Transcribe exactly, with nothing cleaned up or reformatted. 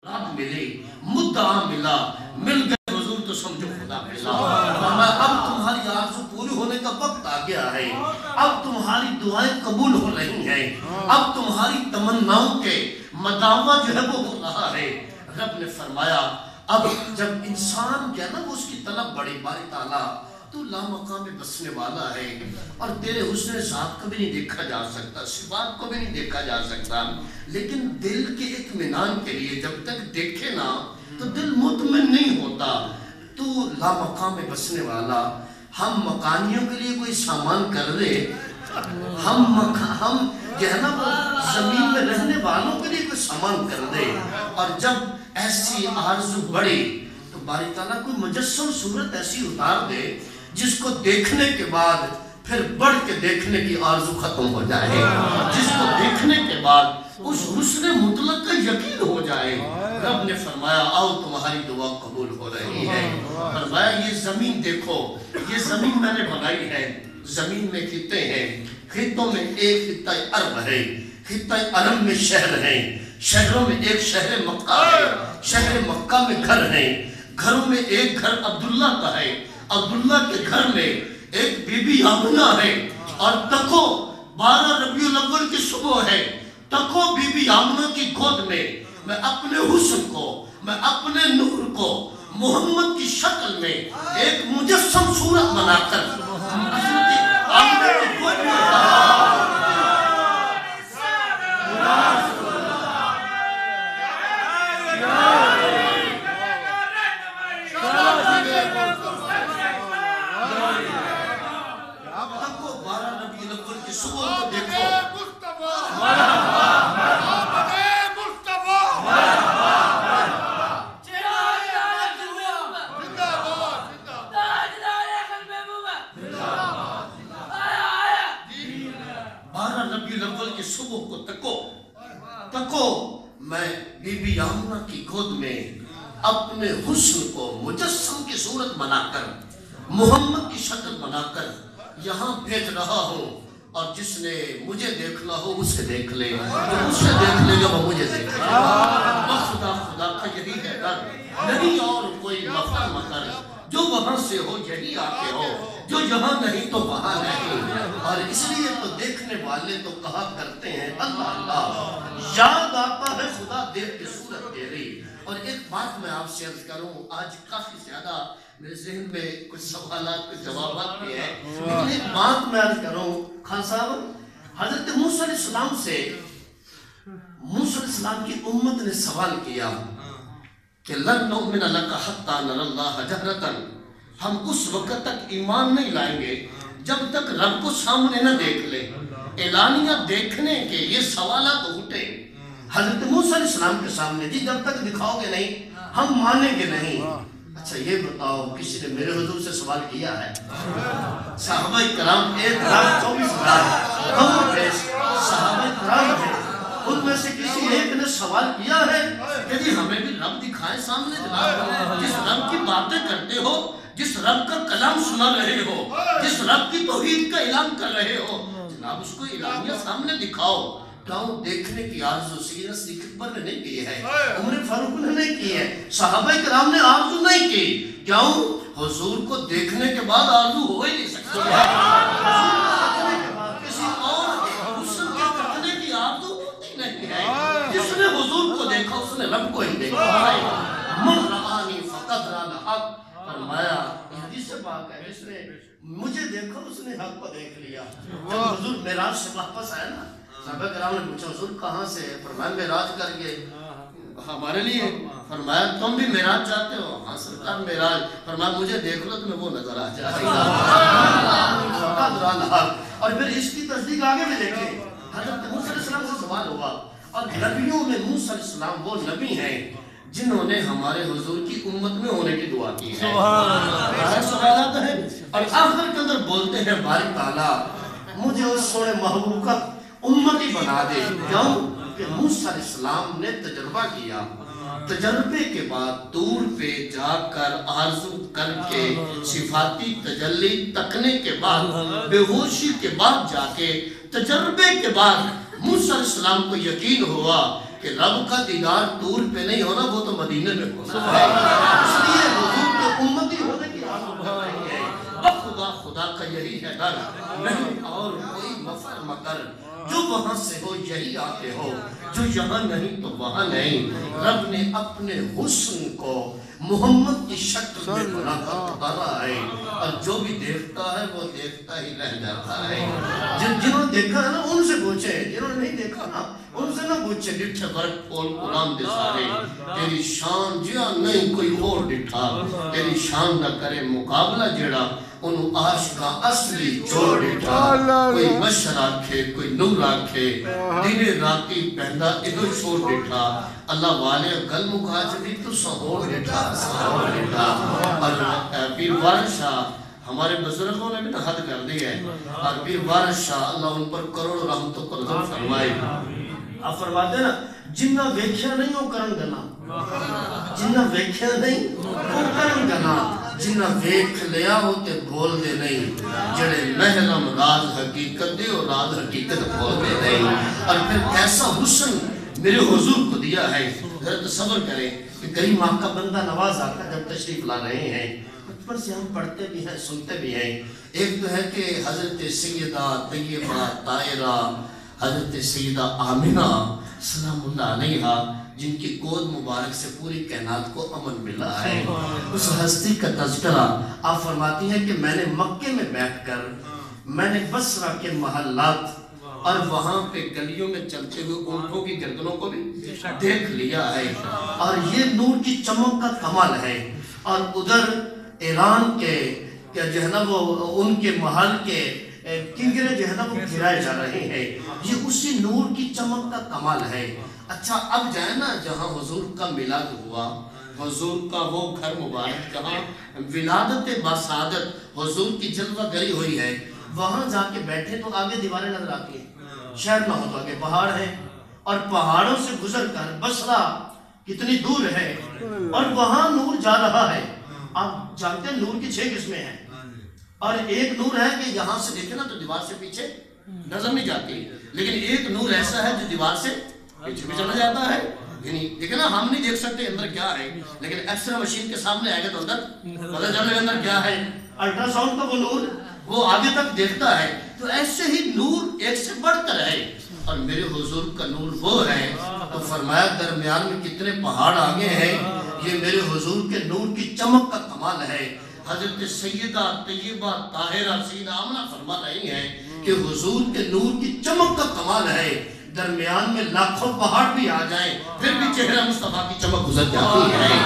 رات ملی مدعا ملا مل گئے حضور تو سمجھو خدا ملا اب تمہاری آرزو پوری ہونے کا وقت آ گیا ہے اب تمہاری دعائیں قبول ہو رہی ہیں اب تمہاری تمناؤں کے مداوع جو ہے وہ ہو رہا ہے رب نے فرمایا اب جب انسان کیا نا وہ اس کی طلب بڑی باری تعالیٰ تو لامقام میں بسنے والا ہے اور تیرے حسن ذات کو بھی نہیں دیکھا جا سکتا صفات کو بھی نہیں دیکھا جا سکتا لیکن دل کے اطمینان کے لیے جب تک دیکھے نا تو دل مطمئن نہیں ہوتا تو لامقام میں بسنے والا ہم مکانیوں کے لیے کوئی سامان کر دے ہم ہم جو ہے نا وہ زمین میں رہنے والوں کے لیے کوئی سامان کر دے اور جب ایسی آرزو بڑی تو باری تعالیٰ کوئی مجسم صورت ایسی اتار دے جس کو دیکھنے کے بعد پھر بڑھ کے دیکھنے کی آرزو ختم ہو جائے جس کو دیکھنے کے بعد اس حسن مطلق کا یقین ہو جائے رب نے فرمایا آؤ تمہاری دعا قبول ہو رہی ہے فرمایا یہ زمین دیکھو یہ زمین میں نے بنائی ہے زمین میں خطے ہیں خطوں میں ایک خطہ عرب ہے خطہ عرب میں شہر ہیں شہروں میں ایک شہر مکہ ہے شہر مکہ میں گھر ہیں گھروں میں ایک گھر عبداللہ کا ہے عبداللہ کے گھر میں ایک بی بی آمنہ ہے اور تکو بارہ ربیع الاول کی صبح ہے تکو بی بی آمنہ کی گود میں میں اپنے حسن کو میں اپنے نور کو محمد کی شکل میں ایک مجسم صورت بنا کر آمنہ کی گود میں اپنے حسن کو مجسم کی صورت بنا کر محمد کی شکل بنا کر یہاں بھیج رہا ہوں اور جس نے مجھے دیکھنا ہو اسے دیکھ لے جو اسے دیکھ لے گا وہ مجھے دیکھ لے گا خدا خدا کا یہی ہے در نہیں اور کوئی مفر مکر جو وہاں سے ہو یہی آتے ہو جو یہاں نہیں تو وہاں نہیں اور اس لیے تو دیکھنے والے تو کہا کرتے ہیں اللہ اللہ یاد آتا ہے خدا دیکھ کے صورت تیری اور ایک بات میں آپ سے عرض کروں آج کافی زیادہ میرے ذہن میں کچھ سوالات کچھ جوابات بھی ہیں لیکن ایک بات میں عرض کروں خان صاحب حضرت موسیٰ علیہ السلام سے موسیٰ علیہ السلام کی امت نے سوال کیا کہ لن نؤمن لک حتی نر اللہ جہرتا ہم اس وقت تک ایمان نہیں لائیں گے جب تک رب کو سامنے نہ دیکھ لیں اعلانیہ دیکھنے کے یہ سوالات اٹھے حضرت موسیٰ علیہ السلام کے سامنے جی جب تک دکھاؤ گے نہیں ہم مانیں گے نہیں اچھا یہ بتاؤ کسی نے میرے حضور سے سوال کیا ہے صحابہ کرام ایک لاکھ چوبیس ہزار کم پیش صحابہ کرام ہیں ان میں سے کسی ایک نے سوال کیا ہے کہ جی ہمیں بھی رب دکھائے سامنے جناب جس رب کی باتیں کرتے ہو جس رب کا کلام سنا رہے ہو جس رب کی توحید کا اعلان کر رہے ہو جناب اس کو اعلانیہ سامنے دکھاؤ کیوں دیکھنے کی آرزو سیرت اکبر نے نہیں کی ہے عمر فاروق نے نہیں کی ہے صحابہ کرام نے آرزو نہیں کی کیوں حضور کو دیکھنے کے بعد آرزو ہو ہی نہیں سکتی دیکھنے کے بعد کسی اور حسن کے دیکھنے کی آرزو ہوتی نہیں ہے جس نے حضور کو دیکھا اس نے رب کو ہی دیکھا من رآنی فقد رآنی حق فرمایا حدیث پاک ہے جس نے مجھے دیکھا اس نے حق کو دیکھ لیا جب حضور معراج سے واپس آیا نا صحابہ کرام نے پوچھا حضور کہاں سے فرمایا معراج کر کے ہمارے لیے فرمایا تم بھی معراج چاہتے ہو ہاں سرکار معراج فرمایا مجھے دیکھ لو تمہیں وہ نظر آ جائے گا اور پھر اس کی تصدیق آگے بھی دیکھیں حضرت موسیٰ علیہ السلام سے سوال ہوا اور نبیوں میں موسیٰ علیہ السلام وہ نبی ہیں جنہوں نے ہمارے حضور کی امت میں ہونے کی دعا کی ہے سوالات ہیں اور آخر کے اندر بولتے ہیں باری تعالیٰ مجھے اس سونے محبوب کا امتی بنا دے کیوں کہ موسیٰ علیہ السلام نے تجربہ کیا تجربے کے بعد دور پہ جا کر آرزو کر کے صفاتی تجلی تکنے کے بعد بے ہوشی کے بعد جا کے تجربے کے بعد موسیٰ علیہ السلام کو یقین ہوا کہ رب کا دیدار طور پہ نہیں ہونا، وہ تو مدینے میں ہونا ہے۔ اس لیے حضور کے امتی ہونے کی حالت نہیں ہے، خدا خدا کا یہی ہے در، نہیں اور کوئی مفر مکر، جو وہاں سے ہو یہی آتے ہو، جو یہاں نہیں تو وہاں نہیں۔ رب نے اپنے حسن کو محمد کی شکل میں بنا کر اتارا ہے، اور جو بھی دیکھتا ہے وہ دیکھتا ہی رہ جاتا ہے۔ جن جنہوں نے دیکھا ہے نا ان سے پوچھے، جنہوں نے نہیں دیکھا نا ان سے نہ پوچھے۔ ڈٹھے ورک پول قرآن دے سارے، تیری شان جیا نہیں کوئی اور ڈٹھا، تیری شان نہ کرے مقابلہ جڑا انہوں عاشقہ اصلی جوڑ ڈٹھا۔ کوئی بشر آکھے کوئی نور آکھے، دن راتی پہندا ادھو چھوڑ ڈٹھا، اللہ والے گل مکاج بھی تو سہور ڈٹھا سہور ڈٹھا۔ اور پیر وارث شاہ ہمارے بزرگوں نے بھی نہ حد کر دی ہے، اور پیر وارث شاہ اللہ ان پر کروڑ رحمتوں کو نظر فرمائے۔ آپ فرماتے نا جنہ ویکھیا نہیں وہ کرن گنا، جنہ ویکھیا نہیں وہ کرن گنا، جنہ ویکھ لیا وہ تے بول دے نہیں، جڑے محرم راز حقیقت دے اور راز حقیقت بول دے نہیں۔ اور پھر کیسا حسن میرے حضور کو دیا ہے، ذرا تصور کریں کہ کریم آپ کا بندہ نواز آقا جب تشریف لا رہے ہیں، بچپن سے ہم پڑھتے بھی ہیں سنتے بھی ہیں۔ ایک تو ہے کہ حضرت سیدہ طیبہ طاہرہ حضرت سیدہ آمنہ سلام اللہ علیہا، جن کی گود مبارک سے پوری کائنات کو امن ملا ہے، اس ہستی کا تذکرہ آپ فرماتی ہیں کہ میں نے مکے میں بیٹھ کر میں نے بصرہ کے محلات اور وہاں پہ گلیوں میں چلتے ہوئے اونٹوں کی گردنوں کو بھی دیکھ لیا ہے، اور یہ نور کی چمک کا کمال ہے۔ اور ادھر ایران کے جو ہے نا وہ ان کے محل کے کنگرے جو ہے نا وہ گرائے جا رہے ہیں، یہ اسی نور کی چمک کا کمال ہے۔ اچھا اب جائے نا جہاں حضور کا میلاد ہوا، حضور کا وہ گھر مبارک جہاں ولادت باسعادت حضور کی جلوہ گری ہوئی ہے، وہاں جا کے بیٹھے تو آگے دیواریں نظر آتی ہیں، شہر نہ ہو تو آگے پہاڑ ہے، اور پہاڑوں سے گزر کر بصرہ کتنی دور ہے، اور وہاں نور جا رہا ہے۔ آپ جانتے ہیں نور کی چھ قسمیں ہیں، اور ایک نور ہے کہ یہاں سے دیکھیں نا تو دیوار سے پیچھے نظر نہیں جاتی، لیکن ایک نور ایسا ہے جو دیوار سے پیچھے بھی چلا جاتا ہے۔ یعنی دیکھیں نا ہم نہیں دیکھ سکتے اندر کیا ہے، لیکن ایکس رے مشین کے سامنے آئے گا تو اندر پتہ چلے گا اندر کیا ہے۔ الٹرا ساؤنڈ کا وہ نور وہ آگے تک دیکھتا ہے۔ تو ایسے ہی نور ایک سے بڑھ کر ہے، اور میرے حضور کا نور وہ ہے تو فرمایا درمیان میں کتنے پہاڑ آگے ہیں، یہ میرے حضور کے نور کی چمک کا کمال ہے۔ حضرت سیدہ طیبہ طاہرہ سیدہ آمنہ فرما رہی ہیں کہ حضور کے نور کی چمک کا کمال ہے، درمیان میں لاکھوں پہاڑ بھی آ جائیں پھر بھی چہرہ مصطفیٰ کی چمک گزر جاتی ہے۔